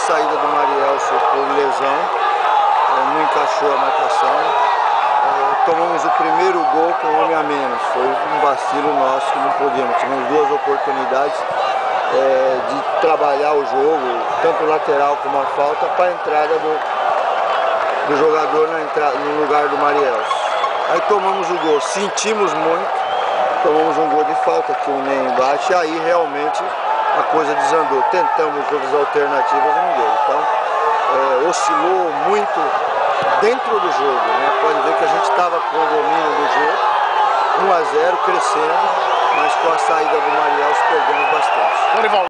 saída do Marielson por lesão, não encaixou a marcação. Tomamos o primeiro gol com um homem a menos, foi um vacilo nosso que não podíamos. Tivemos duas oportunidades de trabalhar o jogo, tanto o lateral como a falta, para a entrada do jogador no lugar do Marielson. Aí tomamos o gol, sentimos muito, tomamos um gol de falta que o Ney embaixo, e aí realmente a coisa desandou. Tentamos outras alternativas e não deu. Então oscilou muito dentro do jogo, né? Pode ver que a gente estava com o domínio do jogo, 1 a 0, crescendo, mas com a saída do Marielson perdemos bastante.